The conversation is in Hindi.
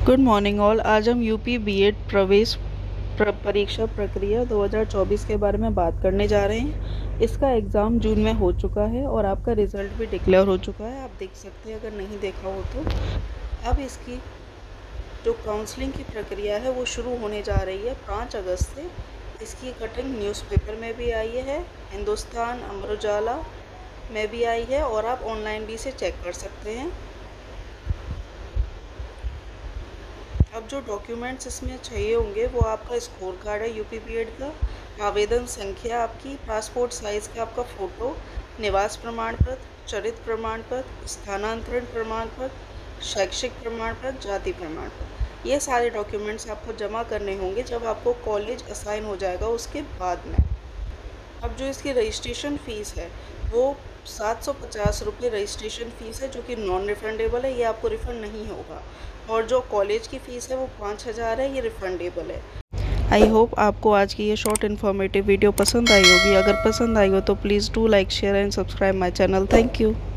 Good morning all. आज हम यूपी बीएड प्रवेश परीक्षा प्रक्रिया 2024 के बारे में बात करने जा रहे हैं। इसका एग्ज़ाम जून में हो चुका है और आपका रिज़ल्ट भी डिक्लेयर हो चुका है, आप देख सकते हैं अगर नहीं देखा हो तो। अब इसकी जो काउंसलिंग की प्रक्रिया है वो शुरू होने जा रही है 5 अगस्त से। इसकी कटिंग न्यूज़पेपर में भी आई है, हिंदुस्तान, अमर उजाला में भी आई है और आप ऑनलाइन भी इसे चेक कर सकते हैं। अब जो डॉक्यूमेंट्स इसमें चाहिए होंगे वो आपका स्कोर कार्ड है यूपी बीएड का, आवेदन संख्या आपकी, पासपोर्ट साइज़ का आपका फ़ोटो, निवास प्रमाण पत्र, चरित्र प्रमाण पत्र, स्थानांतरण प्रमाण पत्र, शैक्षिक प्रमाण पत्र, जाति प्रमाण पत्र। ये सारे डॉक्यूमेंट्स आपको जमा करने होंगे जब आपको कॉलेज असाइन हो जाएगा उसके बाद में। अब जो इसकी रजिस्ट्रेशन फ़ीस है वो 750 रुपये रजिस्ट्रेशन फ़ीस है, जो कि नॉन रिफ़ंडेबल है, ये आपको रिफ़ंड नहीं होगा। और जो कॉलेज की फ़ीस है वो 5000 है, ये रिफ़ंडेबल है। आई होप आपको आज की ये शॉर्ट इन्फॉर्मेटिव वीडियो पसंद आई होगी। अगर पसंद आई हो तो please do like, share and subscribe my channel. Thank you.